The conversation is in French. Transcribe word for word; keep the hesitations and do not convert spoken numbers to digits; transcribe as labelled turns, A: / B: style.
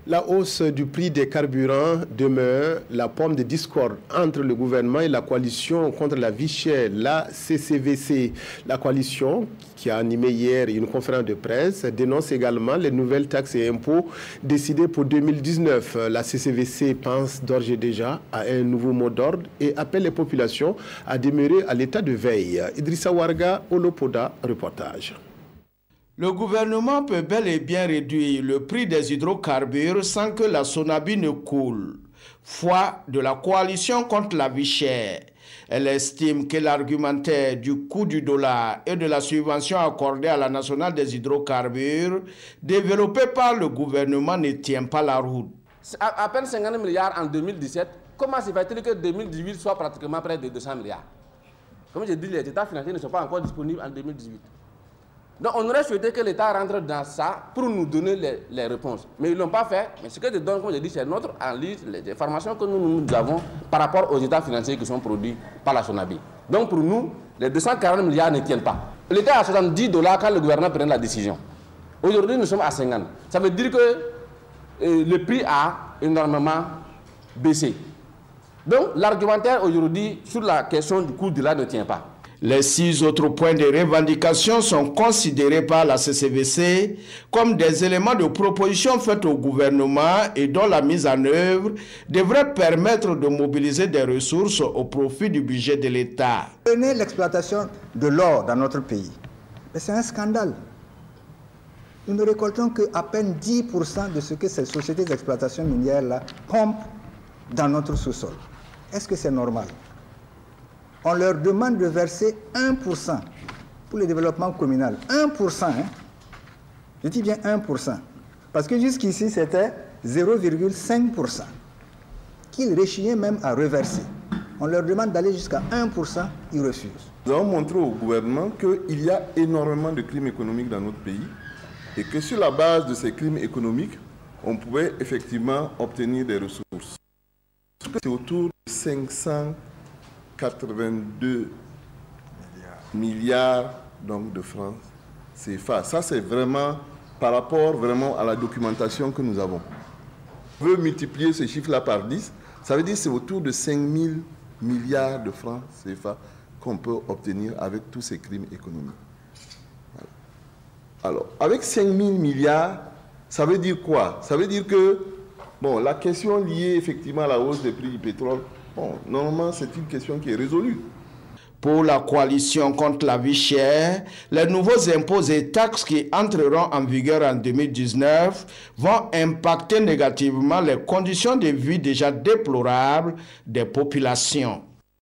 A: La hausse du prix des carburants demeure la pomme de discorde entre le gouvernement et la coalition contre la vie chère, la C C V C. La coalition, qui a animé hier une conférence de presse, dénonce également les nouvelles taxes et impôts décidées pour deux mille dix-neuf. La C C V C pense d'ores et déjà à un nouveau mot d'ordre et appelle les populations à demeurer à l'état de veille. Idrissa Warga, Olopoda, reportage.
B: Le gouvernement peut bel et bien réduire le prix des hydrocarbures sans que la Sonabi ne coule. Foi de la coalition contre la vie chère. Elle estime que l'argumentaire du coût du dollar et de la subvention accordée à la nationale des hydrocarbures développée par le gouvernement ne tient pas la route.
C: À, à peine cinquante milliards en deux mille dix-sept, comment se fait-il que deux mille dix-huit soit pratiquement près de deux cents milliards? Comme je dis, les états financiers ne sont pas encore disponibles en deux mille dix-huit. Donc on aurait souhaité que l'État rentre dans ça pour nous donner les, les réponses. Mais ils ne l'ont pas fait. Mais ce que je donne, comme je dis, c'est notre analyse, les informations que nous, nous avons par rapport aux états financiers qui sont produits par la Sonabi. Donc pour nous, les deux cent quarante milliards ne tiennent pas. L'État est à soixante-dix dollars quand le gouvernement prend la décision. Aujourd'hui, nous sommes à cinquante. Ça veut dire que euh, le prix a énormément baissé. Donc l'argumentaire aujourd'hui sur la question du coût de là ne tient pas.
B: Les six autres points de revendication sont considérés par la C C V C comme des éléments de proposition faits au gouvernement et dont la mise en œuvre devrait permettre de mobiliser des ressources au profit du budget de l'État.
D: Prenez l'exploitation de l'or dans notre pays. C'est un scandale. Nous ne récoltons qu'à peine dix pour cent de ce que ces sociétés d'exploitation minière-là pompent dans notre sous-sol. Est-ce que c'est normal? On leur demande de verser un pour cent pour le développement communal. un pour cent, hein? Je dis bien un pour cent. Parce que jusqu'ici, c'était zéro virgule cinq pour cent qu'ils réchignaient même à reverser. On leur demande d'aller jusqu'à un pour cent, ils refusent.
E: Nous avons montré au gouvernement qu'il y a énormément de crimes économiques dans notre pays et que sur la base de ces crimes économiques, on pouvait effectivement obtenir des ressources. C'est autour de cinq cent quatre-vingt-deux milliards donc, de francs C F A. Ça, c'est vraiment par rapport vraiment à la documentation que nous avons. On veut multiplier ce chiffre-là par dix, ça veut dire que c'est autour de cinq mille milliards de francs C F A qu'on peut obtenir avec tous ces crimes économiques. Alors, avec cinq mille milliards, ça veut dire quoi? Ça veut dire que bon, la question liée effectivement à la hausse des prix du pétrole, bon, normalement, c'est une question qui est résolue.
B: Pour la coalition contre la vie chère, les nouveaux impôts et taxes qui entreront en vigueur en deux mille dix-neuf vont impacter négativement les conditions de vie déjà déplorables des populations.